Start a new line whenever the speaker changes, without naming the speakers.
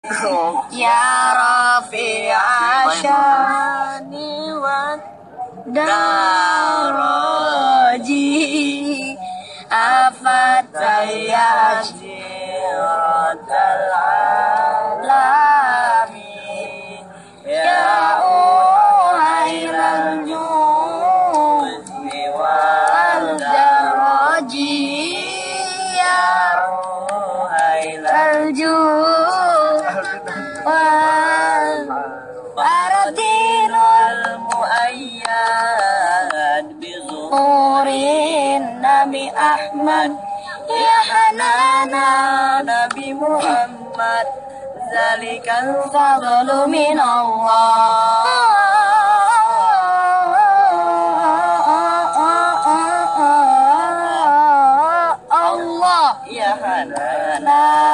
Ya Rafi'a syani wa daraji afataya jiratal alami ya uhairal juzi wal daraji ya uhairal juzi وردين المؤيد بظهور النبي أحمد يا حنانا نبي محمد ذلك الفضل من الله الله يا حنانا